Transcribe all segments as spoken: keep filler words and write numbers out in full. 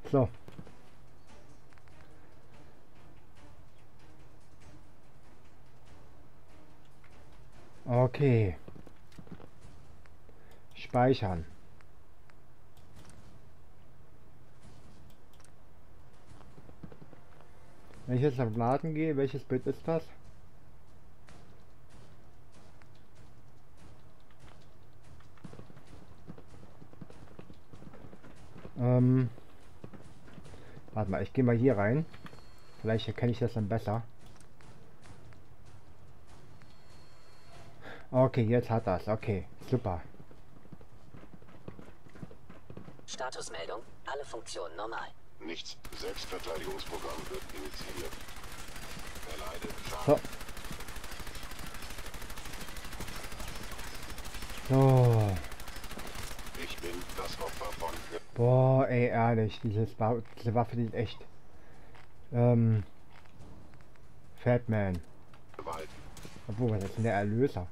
So. Okay. Speichern. Wenn ich jetzt auf Laden gehe, welches Bild ist das? Ähm, warte mal, ich gehe mal hier rein. Vielleicht erkenne ich das dann besser. Okay, jetzt hat das. Okay, super. Statusmeldung, alle Funktionen normal. Nichts. Selbstverteidigungsprogramm wird initiiert. Erleide Schaden. So. So. Ich bin das Opfer von... Boah, ey, ehrlich, dieses Wa diese Waffe, die ist echt... Ähm... Fatman. Gewalt. Obwohl, was ist denn der Erlöser?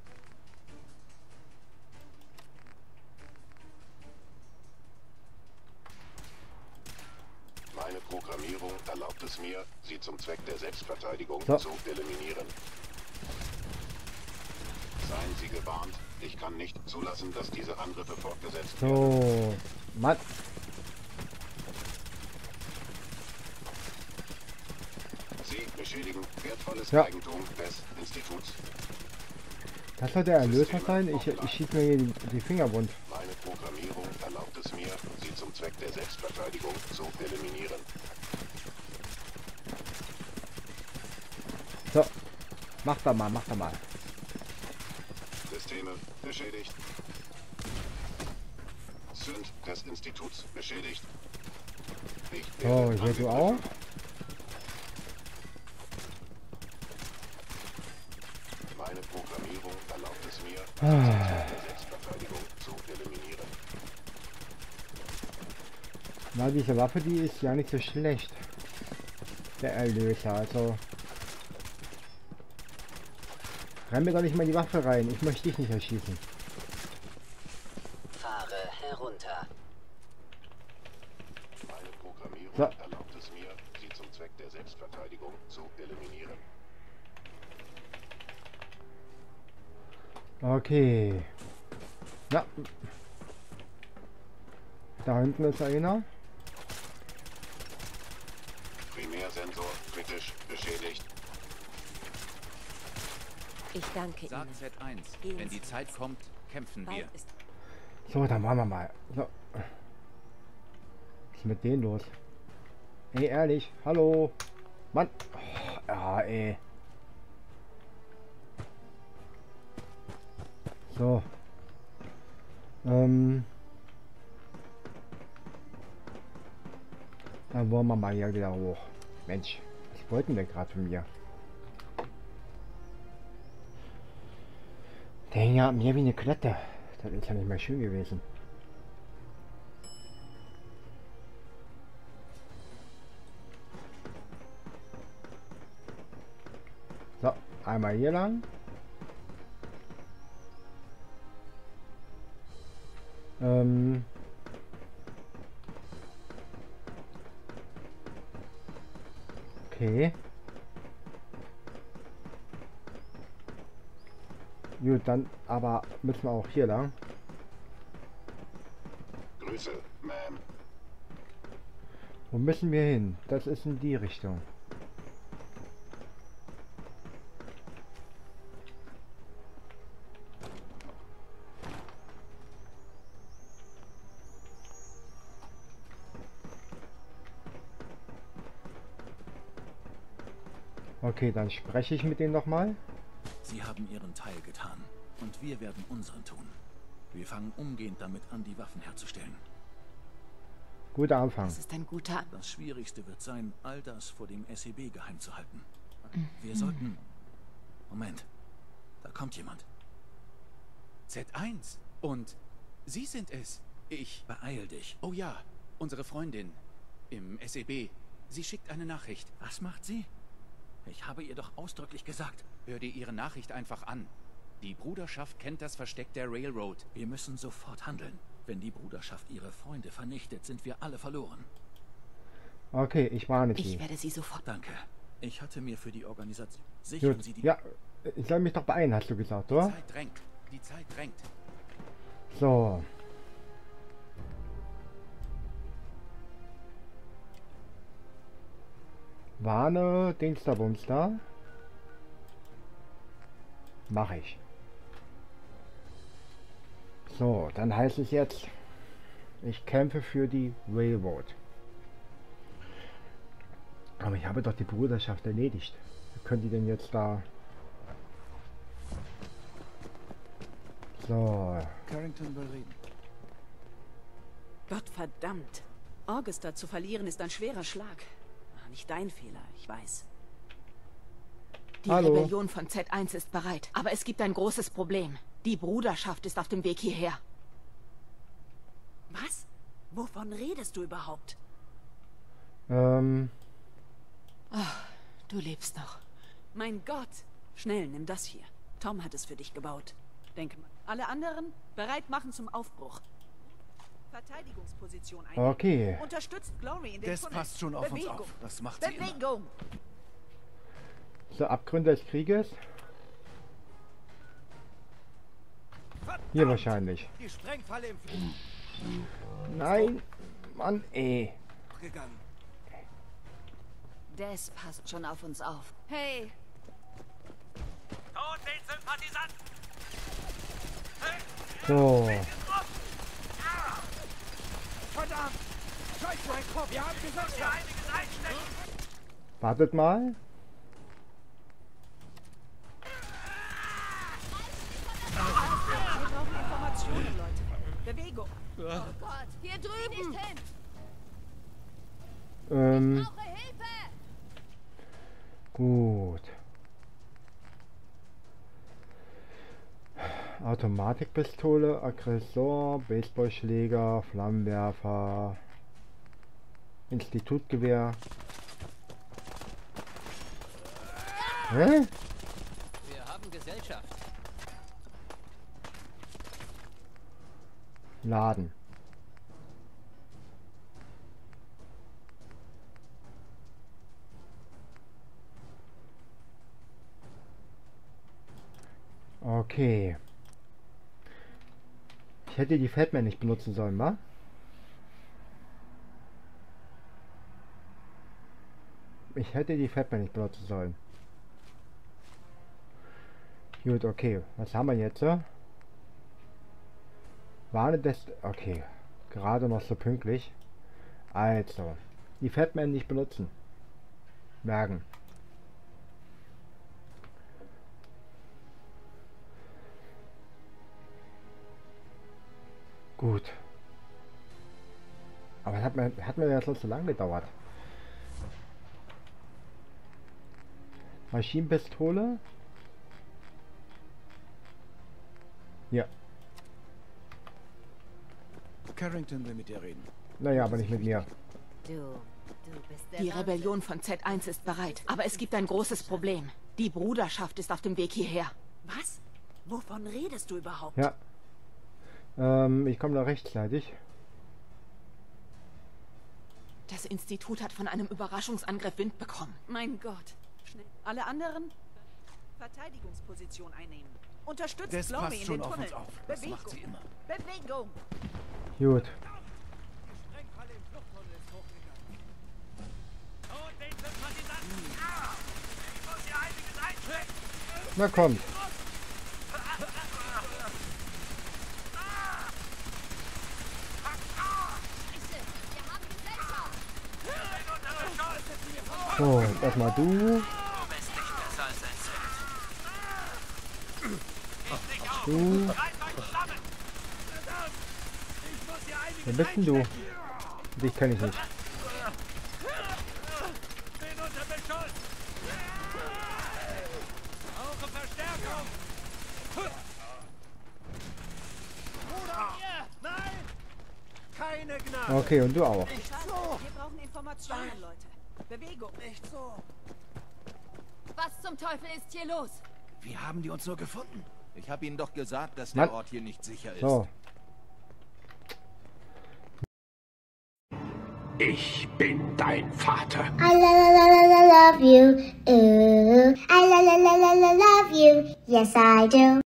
Meine Programmierung erlaubt es mir, sie zum Zweck der Selbstverteidigung So. zu eliminieren. Seien Sie gewarnt, ich kann nicht zulassen, dass diese Angriffe fortgesetzt werden. So, Mann. Sie beschädigen wertvolles Ja. Eigentum des Instituts. Das soll der Erlöser sein? Ich, ich schieß mir hier die, die Finger wund. Meine Programmierung erlaubt es mir, sie zum Zweck der Selbstverteidigung zu eliminieren. So, mach da mal, mach da mal. Systeme beschädigt. Sünd des Instituts beschädigt. Ich So, werde hier du auch. angegriffen. Meine Programmierung erlaubt es mir, sie zum Zweck der Selbstverteidigung zu eliminieren. Na, diese Waffe, die ist ja nicht so schlecht. Der Erlöser, also... Renn mir doch nicht mal in die Waffe rein. Ich möchte dich nicht erschießen. Fahre herunter. Meine Programmierung So. erlaubt es mir, sie zum Zweck der Selbstverteidigung zu eliminieren. Okay. Ja. Da hinten ist einer. Primärsensor kritisch beschädigt. Ich danke Sag Ihnen. Z eins, Gehen wenn Sie. die Zeit kommt, kämpfen wir. Bald ist So, dann machen wir mal. So. Was ist mit denen los? Ey, ehrlich. Hallo. Mann. Oh, ja, ey. So. Ähm. Dann wollen wir mal hier wieder hoch. Mensch, was wollten wir gerade von mir? Der hing ja an mir wie eine Klette. Das ist ja nicht mehr schön gewesen. So, einmal hier lang. Ähm. Okay. Gut, dann aber müssen wir auch hier lang. Grüße, Ma'am. Wo müssen wir hin? Das ist in die Richtung. Okay, dann spreche ich mit denen nochmal. Sie haben Ihren Teil getan und wir werden unseren tun. Wir fangen umgehend damit an, die Waffen herzustellen. Guter Anfang. Das ist ein guter An Das Schwierigste wird sein, all das vor dem S E B geheim zu halten. Wir sollten... Moment, da kommt jemand. Z eins. Und Sie sind es. Ich. Beeil dich. Oh ja, unsere Freundin im S E B. Sie schickt eine Nachricht. Was macht sie? Ich habe ihr doch ausdrücklich gesagt. Hör dir ihre Nachricht einfach an. Die Bruderschaft kennt das Versteck der Railroad. Wir müssen sofort handeln. Wenn die Bruderschaft ihre Freunde vernichtet, sind wir alle verloren. Okay, ich warne Ich Sie. werde sie sofort... Danke. Ich hatte mir für die Organisation... Sichern Gut. Sie die... Ja, ich soll mich doch beeilen, hast du gesagt, oder? Zeit drängt. Die Zeit drängt. So. Warne Dingsterbumster. Mach ich. So, dann heißt es jetzt, ich kämpfe für die Railroad. Aber ich habe doch die Bruderschaft erledigt. Wie könnt ihr denn jetzt da... So. Carrington will reden. Gottverdammt. Augusta zu verlieren ist ein schwerer Schlag. Nicht dein Fehler, ich weiß. Die Hallo. Rebellion von Z eins ist bereit. Aber es gibt ein großes Problem. Die Bruderschaft ist auf dem Weg hierher. Was? Wovon redest du überhaupt? Ähm... Du lebst noch. Mein Gott. Schnell, nimm das hier. Tom hat es für dich gebaut. Denke mal. Alle anderen bereit machen zum Aufbruch. Verteidigungsposition einnehmen. Okay. Unterstützt Glory in den Das Tunnel. passt schon auf Bewegung. uns auf. Das macht sie immer. Bewegung. So, Abgründe des Krieges. Hier wahrscheinlich. Die Sprengfalle im Flug Nein, Mann, ey. gegangen. Das passt schon auf uns auf. Hey, Tot den Sympathisanten! So, Verdammt! Scheiße, ein Kopf! Wir haben gesagt, wir einiges einstecken! wartet mal. wir brauchen Informationen, Leute. Bewegung. Oh Gott, hier drüben! Nicht hin! Ähm, Brauche Hilfe! gut. Automatikpistole, Aggressor, Baseballschläger, Flammenwerfer, Institutgewehr. Hä? Wir haben Gesellschaft. Laden. Okay. Ich hätte die Fatman nicht benutzen sollen, wa? Ich hätte die Fatman nicht benutzen sollen. Gut, okay. Was haben wir jetzt? äh? Warne des... Okay. Gerade noch so pünktlich. Also. Die Fatman nicht benutzen. Merken. Gut. Aber hat mir, hat mir ja sonst so lange gedauert. Maschinenpistole. Ja. Carrington will mit dir reden. Naja, aber nicht mit mir. Du, du bist der Die Wahnsinn. Rebellion von Z eins ist bereit. Aber es gibt ein großes Problem. Die Bruderschaft ist auf dem Weg hierher. Was? Wovon redest du überhaupt? Ja. Ähm, ich komme da rechtzeitig. Das Institut hat von einem Überraschungsangriff Wind bekommen. Mein Gott. Schnell. Alle anderen Verteidigungsposition einnehmen. Unterstützt Das Glory passt in schon den auf Tunnel. uns auf. Das Bewegung. macht sie immer. Bewegung. Gut. Sprengfalle im Fluchttunnel ist hochgegangen. Tot den Sympathisanten! Ich muss hier einiges einstecken! Na kommt. So, erstmal du. Du bist nicht besser als ein Zelt. Du. Wer bist denn du? Dich kenne ich nicht. Bin unter Beschuss! Brauche Verstärkung! Bruder! Nein! Keine Gnade! Okay, und du auch. Wir brauchen Informationen, Leute. Bewegung. Nicht so! Was zum Teufel ist hier los? Wie haben die uns nur gefunden? Ich habe Ihnen doch gesagt, dass Mann. der Ort hier nicht sicher ist. So. Ich bin dein Vater. I la la la la la love you. Ooh. I la la la la la love you. Yes, I do.